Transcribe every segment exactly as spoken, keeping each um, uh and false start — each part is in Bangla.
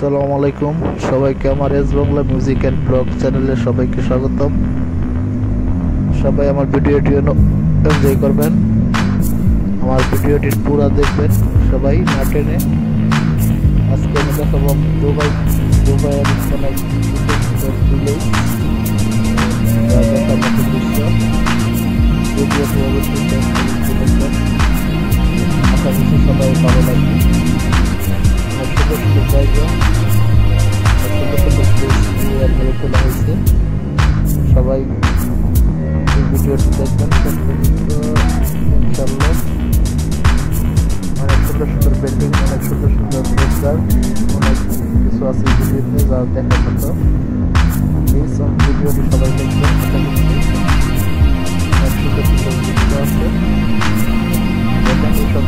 আসসালামু আলাইকুম সবাইকে আমার S Bangla music and blog চ্যানেলে সবাইকে স্বাগতম। সবাই আমার ভিডিওটি এনজয় করবেন, আমার ভিডিওটি পুরো দেখবেন সবাই না টেনে। আজকে আমি দেখাবো দুবাই দুবাইয়ের অনেক দিলেই দেখার মতো দৃশ্য। ভিডিওটি অবশ্যই দেখবেন, আশা করছি সবাই ভালো লাগবে। সুন্দর সুন্দর জায়গা, সুন্দর সুন্দর প্লেস তোলা হয়েছে। সবাই এই ভিডিওটি দেখবেন ইনশাল্লাহ। অনেক সুন্দর সুন্দর বিল্ডিং, অনেক সুন্দর সুন্দর রেস্টার, অনেক কিছু আছে ভিডিওতে যা দেখার মতো। প্লিজ ভিডিওটি সবাই দেখবেন, অনেক সুন্দর সুন্দর ভিডিও আছে। দেখেন এইসব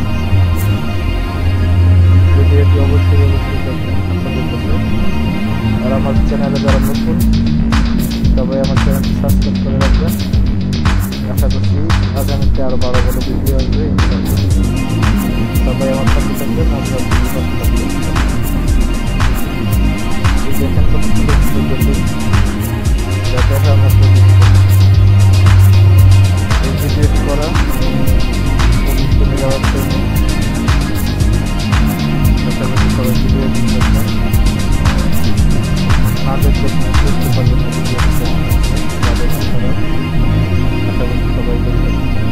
ভিডিওটি অবশ্যই অবশ্যই দেখবেন আপনাদের কাছে। আর আমার চ্যানেলে যারা নতুন সবাই আমার চ্যানেলটি সাবস্ক্রাইব করে রাখবেন। আশা করছি আগামীতে আরও ভালো ভালো ভিডিও আসবে। সবাই আমার সাথে থাকবেন, আমরা দেখেন কত সুন্দর সুন্দর বিল্ডিং যা দেখার মতো। এই ভিডিওটি করা অনুষ্ঠানে যাওয়ার জন্য আশা করছি সবাই ভিডিওটি দেখবেন। না দেখতে বুঝতে পারবেন না ভিডিওটি আশা করছি সবাই দেখবেন।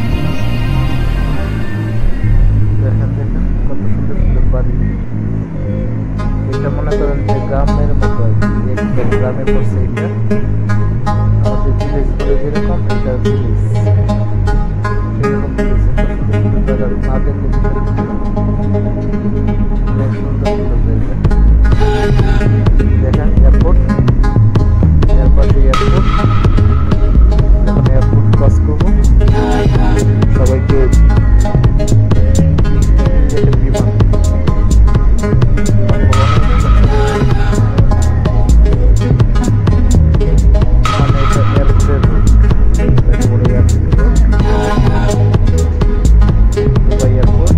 দেখেন দেখেন কত সুন্দর সুন্দর বাড়ি। এটা মনে করেন যে গ্রামের মতো আর কি, একটা গ্রামে পড়ছে। এটা আমাদের ভিলেজ বলে যেরকম, এটা ভিলেজ সেরকম ভিলেজ। সুন্দর সুন্দর জায়গা না দেখলে অনেক সুন্দর সুন্দর জায়গা। দেখেন এয়ারপোর্ট, এয়ারপোর্টে এয়ারপোর্ট এখন এয়ারপোর্ট ক্রস করবো। সবাইকে দেখেন বিমান, মানে এটা এয়ারপোর্টের রোড, দুবাই এয়ারপোর্ট।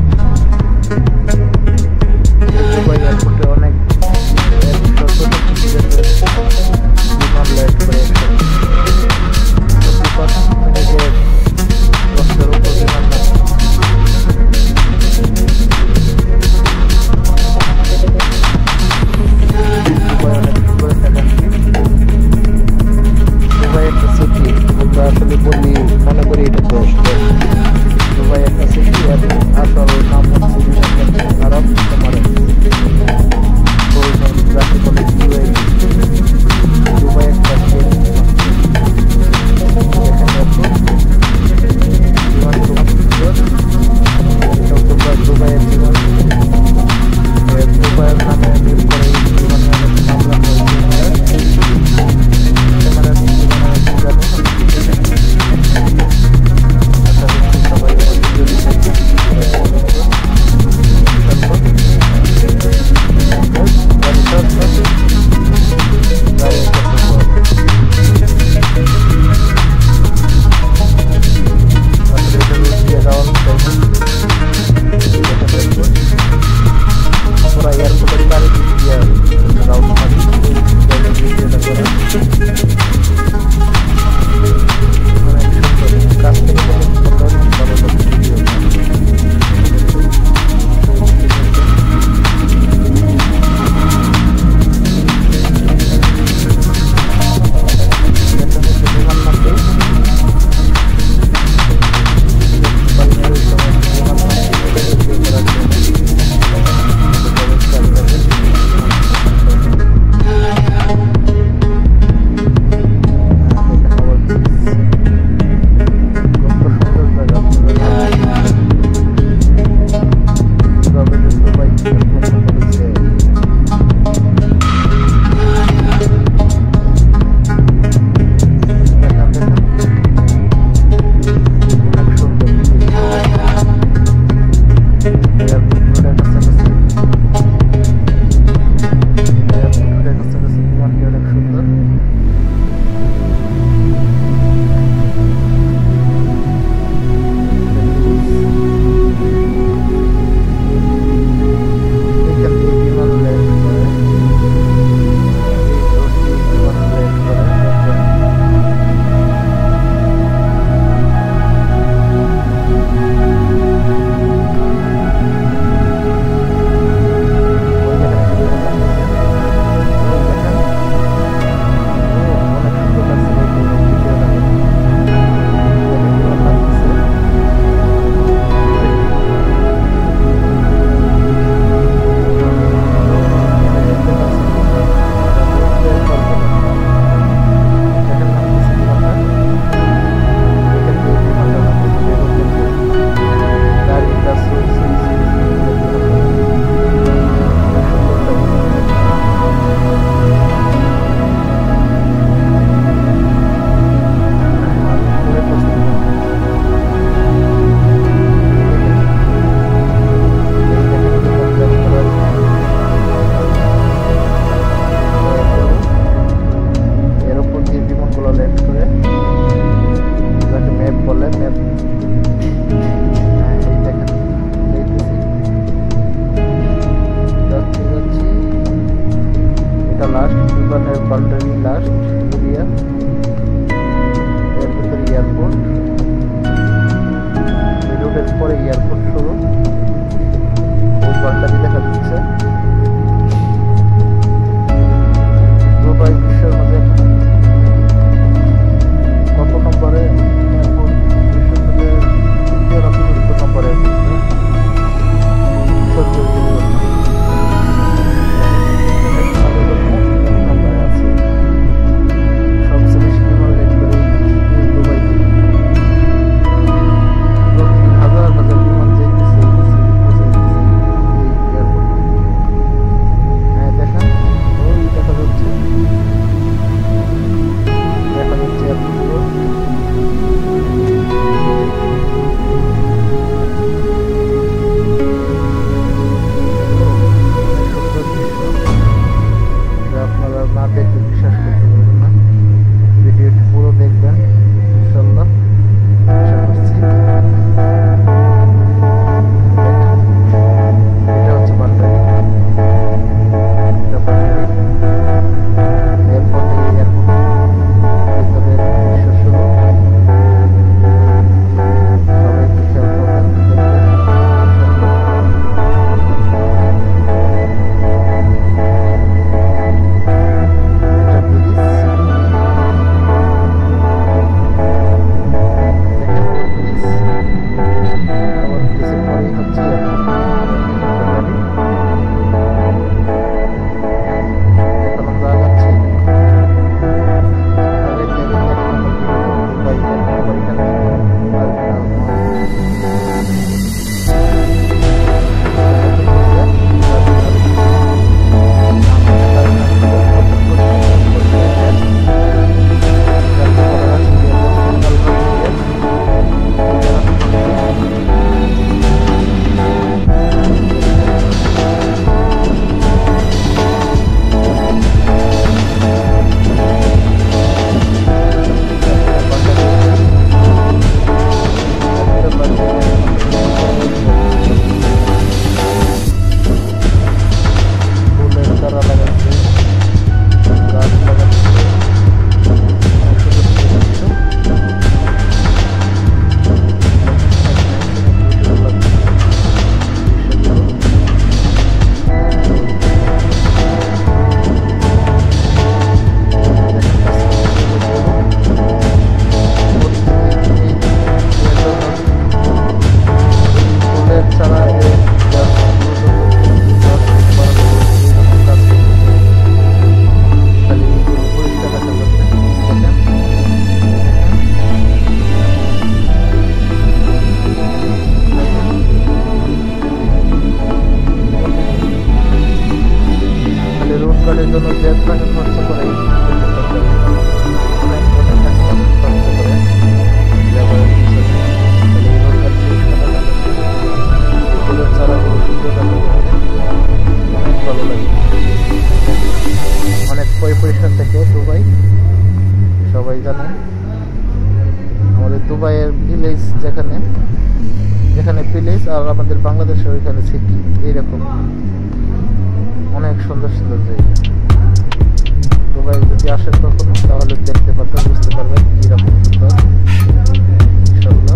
যেখানে যেখানে প্লেস আর আমাদের বাংলাদেশের ওইখানে সিটি, এইরকম অনেক সুন্দর সুন্দর জায়গা। দুবাই যদি আসেন কখনো তাহলে দেখতে পারবেন, বুঝতে পারবেন কিরকম সুন্দর। ইনশাআল্লাহ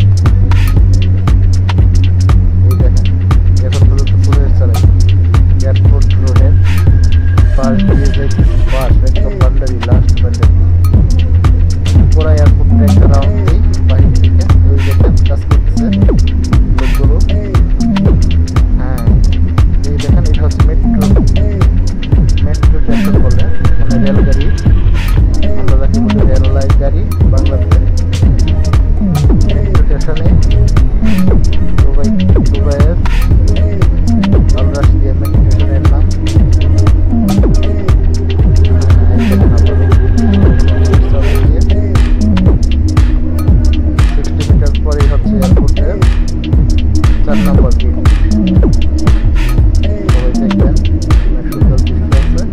এই দেখেন এখন পর্যন্ত পুরো চালাই এয়ারপোর্ট রোডের পাশ দিয়ে যাইতেছি, পাশ একদম বান্ডারি, লাস্ট বান্ডারি। পুরো এয়ারপোর্টটা একটা রাউন্ড দিই বাহির থেকে। ওই দেখেন কাজ করতেছে লোকগুলো। হ্যাঁ এই দেখেন এটা হচ্ছে মেট্রো, মেট্রো স্টেশন বলে এখানে রেলগাড়ি, আমরা যাকে বলি রেল লাইন গাড়ি বাংলাতে। মেট্রো স্টেশনে দুবাই, দুবাইয়ের আল রাশিয়া মেট্রো স্টেশনের নাম। সিক্সটি মিটার পরেই হচ্ছে এয়ারপোর্টের চার নম্বর গেট। সবাই দেখবেন অনেক সুন্দর দৃশ্য আছে।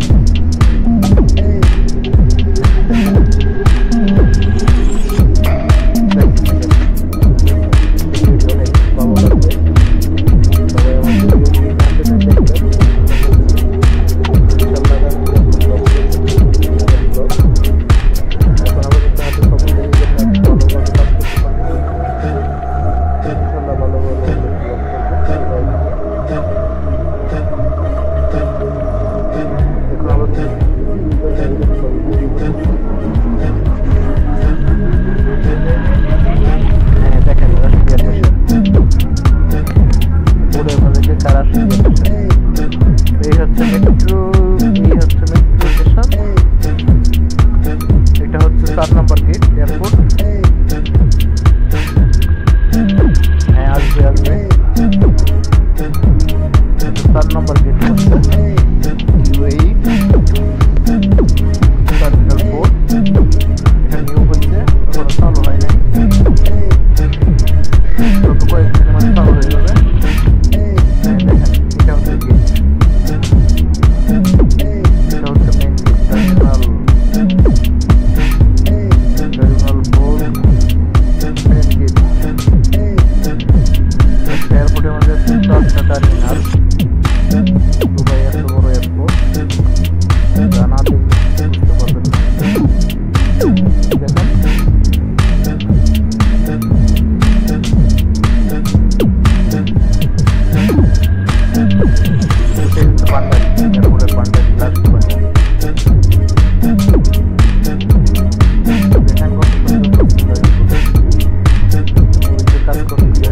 অনেক ভালো লাগবে, সবাই আমার দেখবেন। এই হচ্ছে মেট্রো, এই হচ্ছে মেট্রো স্টেশন, এটা হচ্ছে চার নম্বর গেট এয়ারপোর্ট। হ্যাঁ আসবে আসবে, চার নম্বর গেট হচ্ছে ইউএই টার্মিনাল ফোর। এটা নিউ হচ্ছে, এখনো চালু হয় নাই, তত কয়েকদিনের মধ্যে চালু হয়ে যাবে। এটা হচ্ছে গেট, এটা হচ্ছে main gate, terminal terminal four main gate. এয়ারপোর্টের মধ্যে চারটা টার্মিনাল, দুবাই এত বড় এয়ারপোর্ট, জানা দেখলে বুঝতে পারবেন। দেখেন পান্ডারি, এয়ারপোর্টের পান্ডারি, লাস্ট পান্ডারি। দেখেন কত সুন্দর কাজ করতেছে,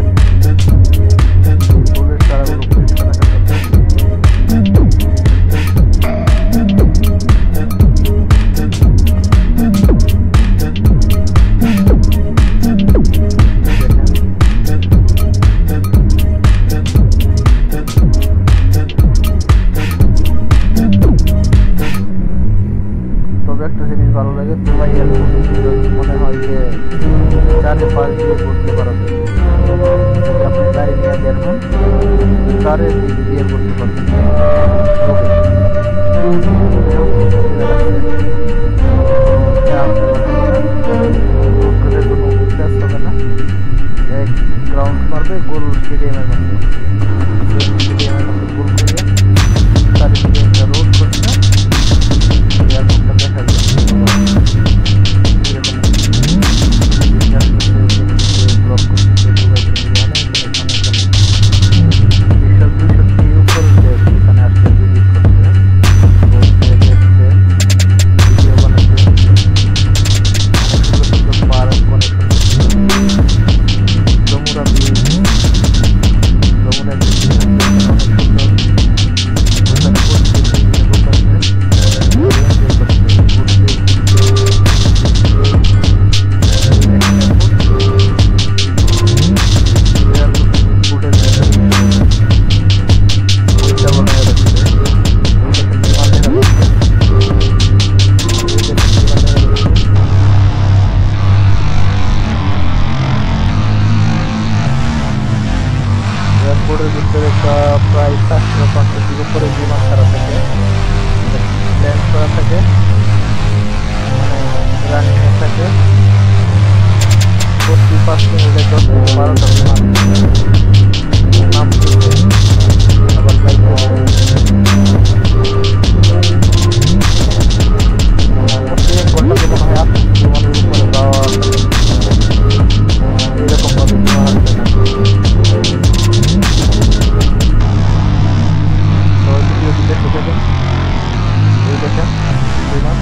ফুলের চারাগুলো পরিষ্কার রাখা যাবে। তবে একটা জিনিস ভালো লাগে, দুবাই এয়ারপোর্ট মনে হয় যে চারে পাশ দিয়ে ঘুরতে পারা যায়। আপনি গাড়ি নিয়ে দেখুন, চারের দিক দিয়ে ঘুরতে পারবেন। হবে না, এক গ্রাউন্ড মারবে গোল স্টেডিয়ামের মধ্যে, স্টেডিয়ামের মধ্যে গোল করে চারিদিকে একটা রোড করছে, এয়ারপোর্টটা দেখা যায়। ব্লক করতেছে দুবাই বিশাল দুইশো টি উপর এখানে আসলে ভিজিট করতে বলতে দেখতে ভিডিও বানাতে। অনেক সুন্দর সুন্দর পার্ক, অনেক সুন্দর যমুনা বিচ, যমুনা বিচ অনেক সুন্দর। ওখানে করতে এয়ারপোর্টের ভিতরে প্রায় চারশো পাঁচশোটির উপরে বিমান ছাড়া থাকে, ল্যান্ড করা থাকে, মানে রানিংয়ে থাকে। পাঁচ মিনিটে দশ থেকে বারোটা বিমান নামতেছে আবার যাইতেছে। প্রতি এক ঘন্টাতে মনে হয় আট বিমানের উপরে যাওয়া এরকম ভাবে বিমান আসবে না। তো ভিডিওটি দেখতে দেখেন, এই দেখেন বিমান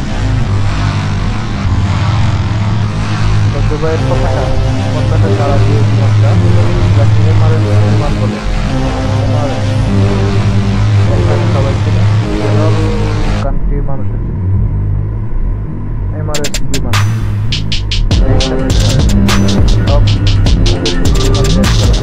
দুবাইয়ের পতাকা পতাকা তারা দিয়ে বিমানটা যাকে এমআরএস বিমান বলে। এমআরএস সবাই ছিল কান্ট্রির মানুষের জন্য এমআরএস বিমান সব বিমান ত্যাগ করা।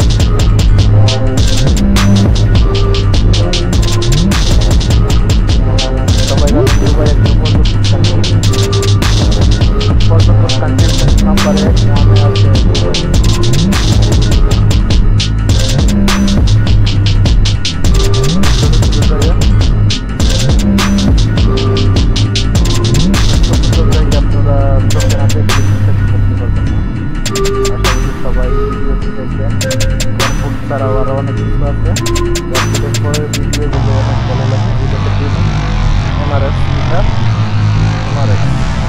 সবাই দুবাই একটা পর্যটক কান্ট্রি, পর্যটক কান্ট্রির নাম্বার এক নামে আছে দুবাই। আপনারা চোখে না দেখে বিশ্বাস করতে পারবেন না। আশা করি সবাই ভিডিওটি দেখবেন। ফুড ছাড়াও আরো অনেক কিছু আছে, পরের ভিডিওগুলো অনেক ভালো লাগে। এটাতে দিন এমআরএস লিখা এমআরএস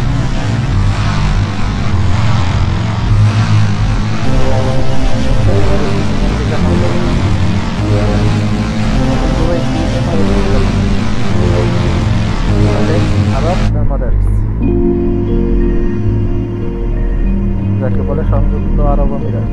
যাকে বলে সংযুক্ত আরব আমিরাত।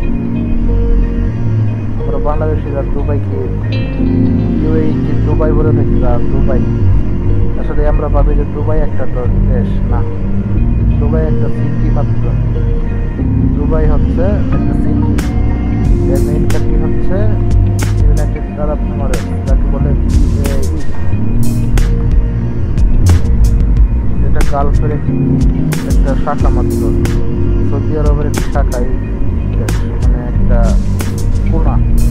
আমরা বাংলাদেশিরা দুবাইকে ইউএই কে দুবাই বলে থাকি, আর দুবাই আসলে আমরা ভাবি যে দুবাই একটা দেশ না, দুবাই একটা সিটি মাত্র। দুবাই হচ্ছে একটা সিটি, এর মেইন কান্ট্রি হচ্ছে ইউনাইটেড আরব আমিরাত, যাকে বলে এটা গালফের একটা শাখা মাত্র, সৌদি আরবের একটি শাখাই দেশ, মানে একটা কোনা,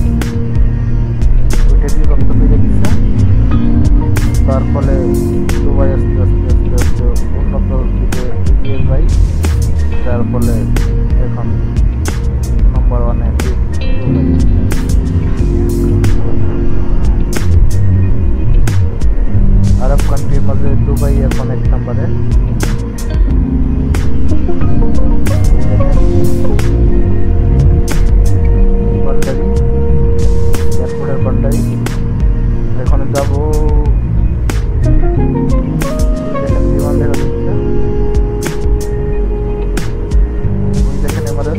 ওইটা বিভক্ত বেড়ে গেছে। তার ফলে দুবাই আস্তে আস্তে আস্তে আস্তে উন্নত দিকে এগিয়ে যায়, যার ফলে এখন নম্বর ওয়ানে দুবাই। আরব কান্ট্রির মাঝে দুবাই এখন এক নম্বরে। বান্ডারি এয়ারপোর্টের বান্ডারি এখন যাবো। বিমান দেখা যাচ্ছে, ওই দেখেন এমআরএস।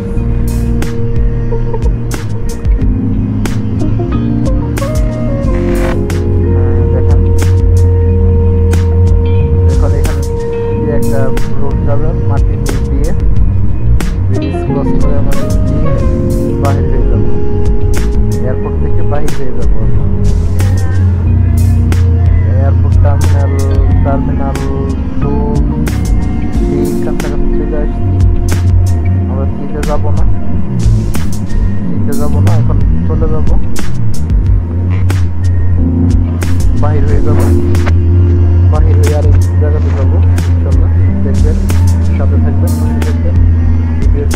একটা রোড যাবে মাটির নিচ দিয়ে, ব্রিজ ক্রস করে আমাদের দিয়ে বাহির হয়ে যাবো, এয়ারপোর্ট থেকে বাহির হয়ে যাবো। এয়ারপোর্ট টার্মিনাল টার্মিনাল টু এই কাছাকাছি চলে আসছি। আমরা থ্রিতে যাবো না, থ্রিতে যাবো না, এখন চলে যাবো, বাহির হয়ে যাবো, বাহির হয়ে আরেক জায়গাতে যাবো। ইনশাল্লাহ দেখবেন, সাথে থাকবেন, পাশে থাকবেন, ভিডিও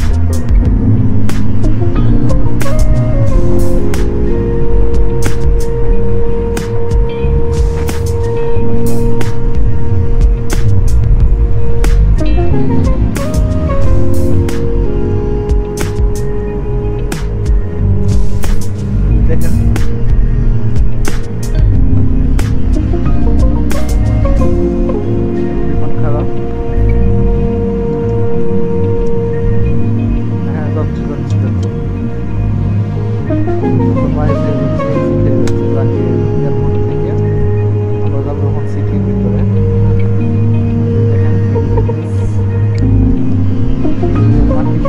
দেখেন। বিমান খারাপ, হ্যাঁ যাচ্ছে যাচ্ছে যাচ্ছে বাইরে যাচ্ছে এয়ারপোর্ট থেকে। আমরা যাবো এখন সিটির ভিতরে। দেখেন মাটি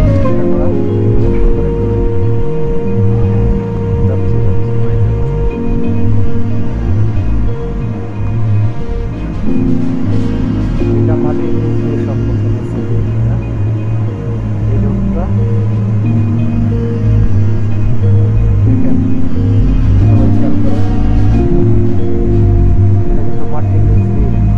মাটি সম্পর্ক এই রোডটা দেখেন, সবাই খেয়াল করেন, এটা কিন্তু মাটির নিচ দিয়ে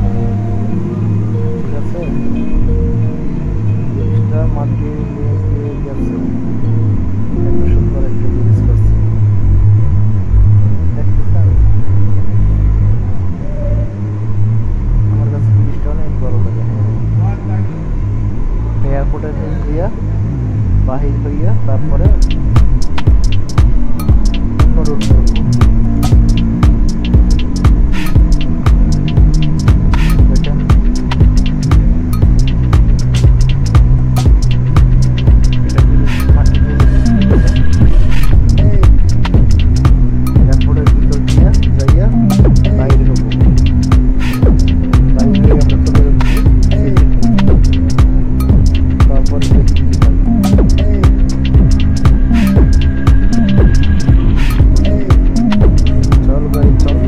তারপরে অন্য রুট ধরবো। দেখেন এয়ারপোর্টের ভিতর দিয়ে যাইয়া বাইরে হবো, বাইরে আমরা চলে যাচ্ছি। তারপরে দেখি চল গাড়ি চল।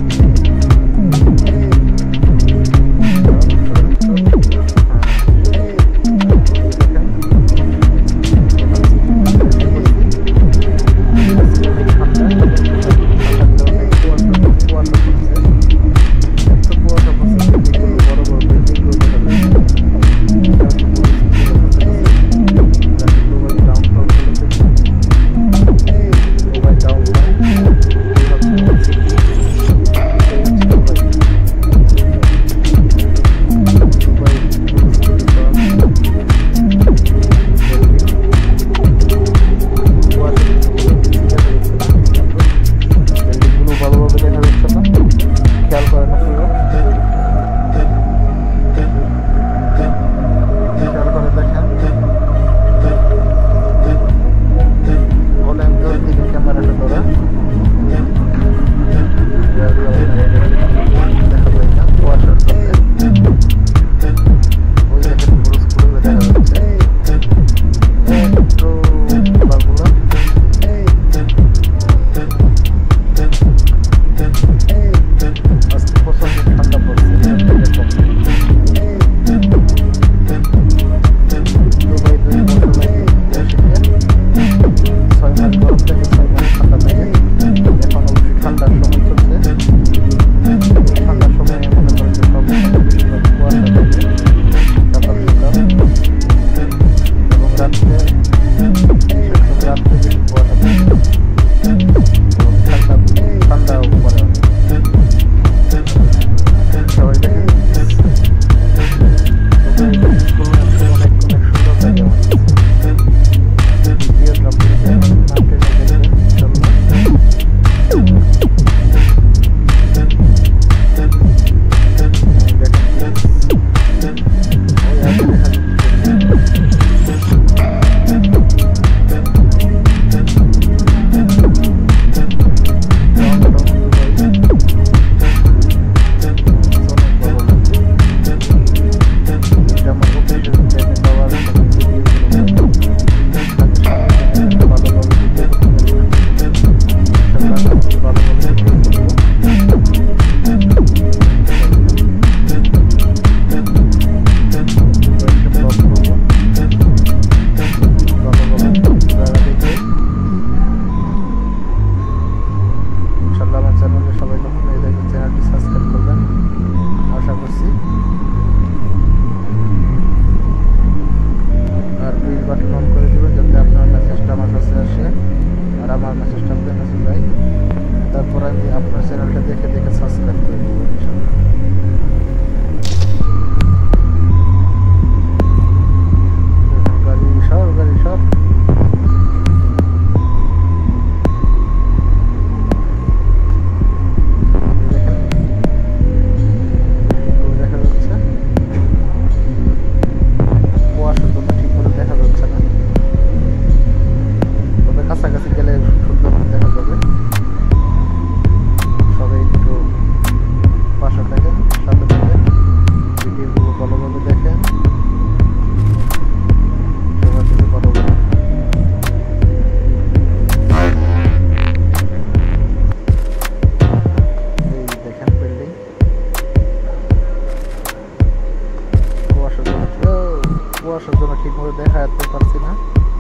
কুয়াশার জন্য ঠিক মতো দেখা যেতে পারছি না,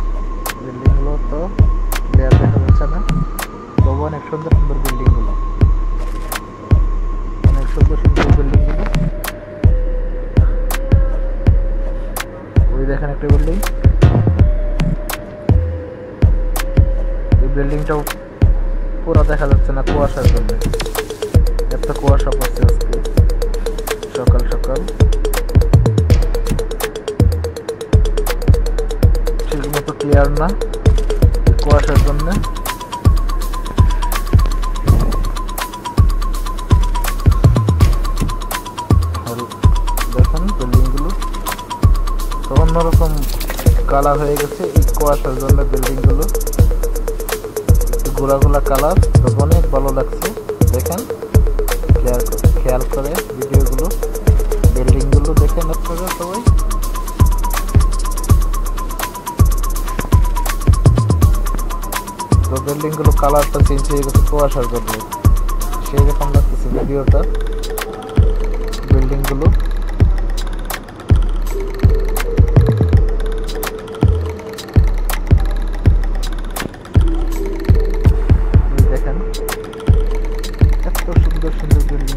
বিল্ডিং গুলো তো ক্লিয়ার দেখা যাচ্ছে না। তবু অনেক সুন্দর সুন্দর বিল্ডিং গুলো, অনেক সুন্দর সুন্দর বিল্ডিং গুলো। ওই দেখেন একটা বিল্ডিং, এই বিল্ডিংটাও পুরো দেখা যাচ্ছে না কুয়াশার জন্য। এত কুয়াশা পড়ছে আজকে সকাল সকাল, ঠিক মতো ক্লিয়ার না। কুয়াশার জন্য। দেখেন বিল্ডিং গুলো তো অন্যরকম কালার হয়ে গেছে এই কুয়াশার জন্য। বিল্ডিং গুলো একটু গোলা গোলা কালার, তো অনেক ভালো লাগছে। দেখেন খেয়াল করে ভিডিও গুলো, বিল্ডিং গুলো দেখেন আপনারা সবাই। তো বিল্ডিং গুলো কালারটা চেঞ্জ হয়ে গেছে কুয়াশার জন্য, সেই রকম লাগতেছে ভিডিওটা। বিল্ডিং গুলো দেখেন এত সুন্দর সুন্দর বিল্ডিং।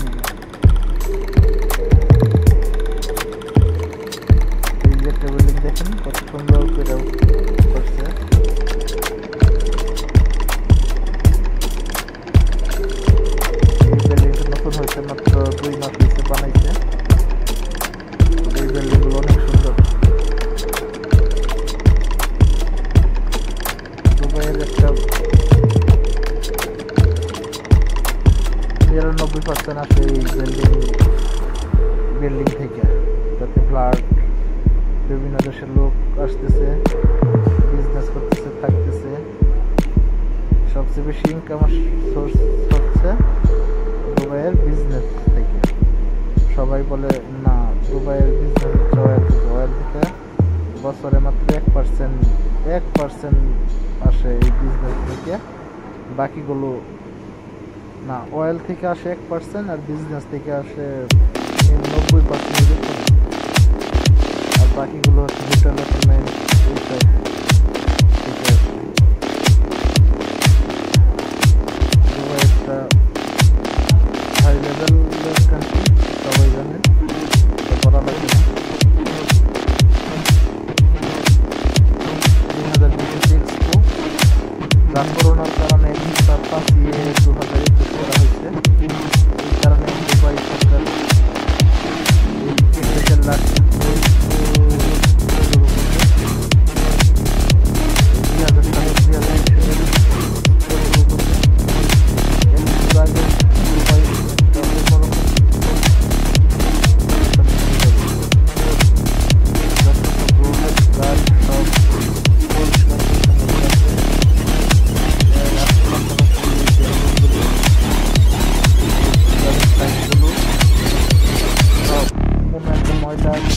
এই যে একটা বিল্ডিং দেখেন কত সুন্দর করে করছে। এই বিল্ডিংটা নতুন হয়েছে, মাত্র দুই মাস হয়েছে বানাইছে। এই বিল্ডিং গুলো অনেক সুন্দর। দুবাইয়ের একটা নিরানব্বই পার্সেন্ট আছে এই বিল্ডিং বিল্ডিং থেকে, যাতে ফ্ল্যাট বিভিন্ন দেশের লোক আসতেছে, বিজনেস করতেছে, থাকতেছে। সবচেয়ে বেশি ইনকাম সোর্স হচ্ছে দুবাইয়ের বিজনেস থেকে। সবাই বলে না দুবাইয়ের বিজনেস হচ্ছে অয়েল থেকে, অয়েল থেকে বছরে মাত্র এক পার্সেন্ট এক পার্সেন্ট আসে এই বিজনেস থেকে। বাকিগুলো না, অয়েল থেকে আসে এক পার্সেন্ট আর বিজনেস থেকে আসে নব্বই পার্সেন্ট, আর বাকিগুলো হচ্ছে ডেভেলপমেন্ট এইসব থেকে আসে। দুবাই একটা হাই লেভেলের কান্ট্রি, সবাই জানেন, বলা লাগে না। দুই হাজার বিশ এক্সপো যা করোনার কারণে পাঁচিয়ে দু হাজার একুশ করা হয়েছে। এই কারণে দুবাই সরকার দেশের রাষ্ট্র দুই হাজার সালে দুই হাজার আগে দুবাই ময়লা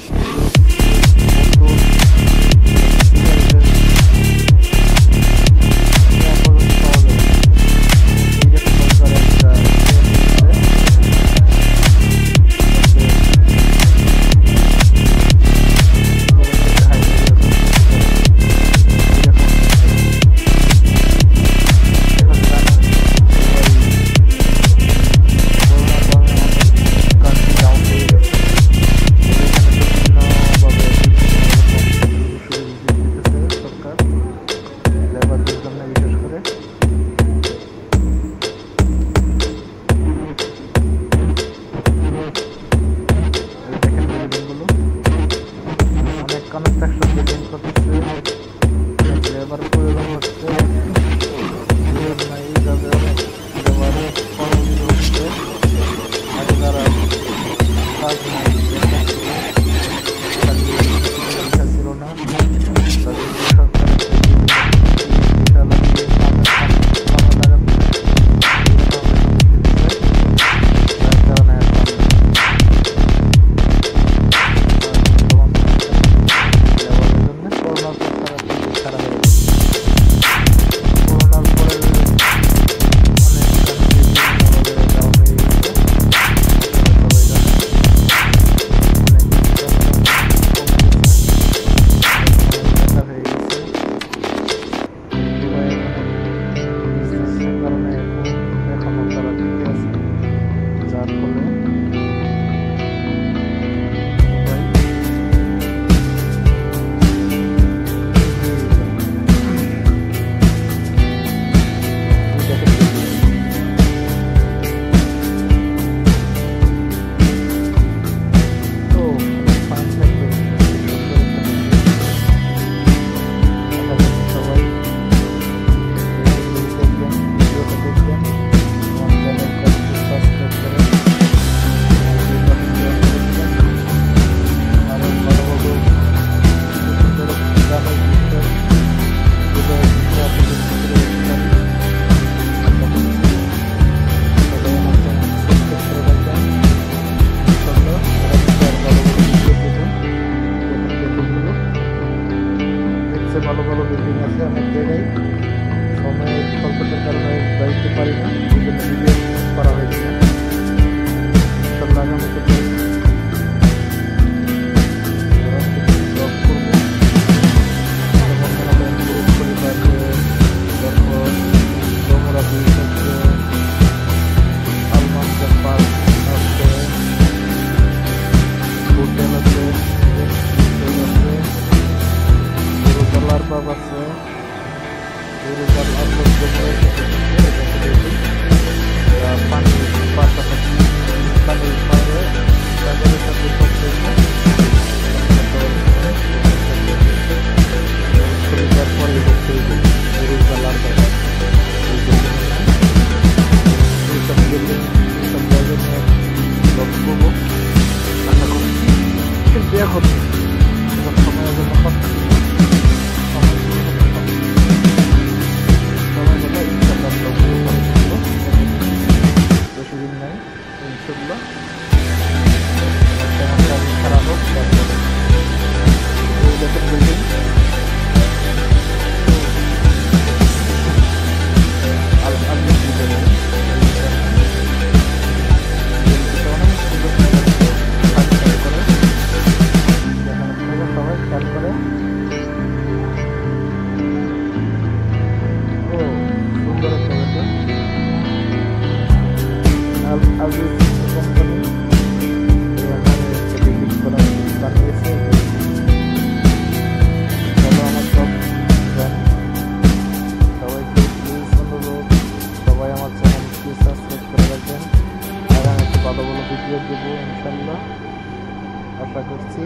পারি না, এই জন্য ভিডিও করা হয়েছে না। ইনশাল্লাহ আগামীতে ব্লগ করবো। যেমন মনে করেন গ্রুপ পরিবারকে দেখো ডোমরা বিচ আছে, সালমান পার্ক আছে, হোটেল আছে, আছে গুরুতলার বাব আছে, গুরুতলার পানির পাশাপাশি পানির পাড়ে সাগরের সাথে পরিবার পরে দেখতে গুরুতলার বাবা এইসব বিল্ডিং এইসব জায়গা নিয়ে ব্লগ করবো আশা করছি। কিন্তু এখন সময়ের জন্য বেশিদিন নাই ইনশাল্লাহ। খারাপ হোক দেখেন বিল্ডিং ভালো ভালো ভিডিও দেবো ইনশাল্লাহ আশা করছি।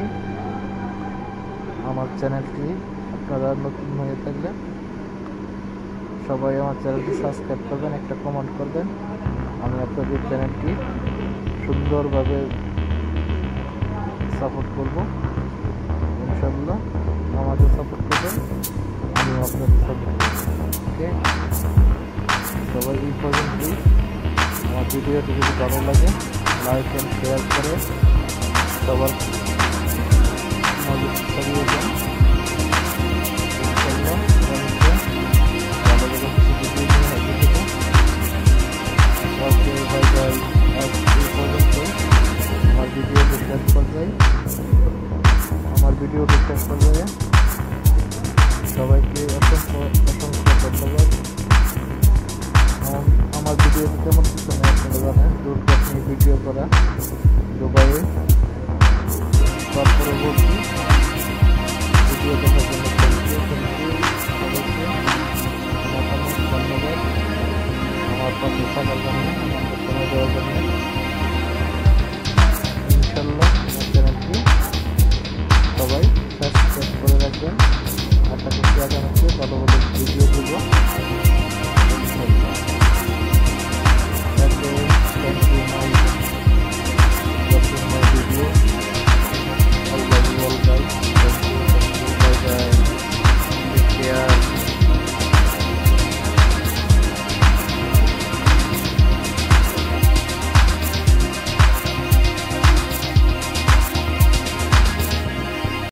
আমার চ্যানেলটি আপনারা নতুন হয়ে থাকলে সবাই আমার চ্যানেলটি সাবস্ক্রাইব করবেন, একটা কমেন্ট করবেন। আমি আপনাদের চ্যানেলটি সুন্দরভাবে সাপোর্ট করব ইনশাল্লাহ। আমাকে সাপোর্ট করবেন, আমি আপনাদের সাপোর্ট ওকে। সবাই এই পর্যন্তই। আমার ভিডিওটি যদি ভালো লাগে লাইক এন্ড শেয়ার করে সবার নলেজ ছড়িয়ে দেন ইনশাল্লাহ। ভালো ভালো কিছু ভিডিও নিয়ে হাজির হবো। Okay bye bye. আজ এই পর্যন্ত আমার ভিডিওটি শেষ পর্যায়ে আমার ভিডিওটি শেষ পর্যায়ে সবাইকে অসংখ্য অসংখ্য ধন্যবাদ। আমার ভিডিও কেমন কিছু নেই আপনারা জানেন, দূরপাত নিয়ে ভিডিও করা দুবাইয়ে। তার পরবর্তী ভিডিও দেখার জন্য ধন্যবাদ। আমার পাশে থাকার জন্য, আমাকে সময় দেওয়ার জন্য ইনশাল্লাহ। আমার চ্যানেলটি সবাই সাবস্ক্রাইব করে রাখবেন। আশা করছি আগামীতে ভালো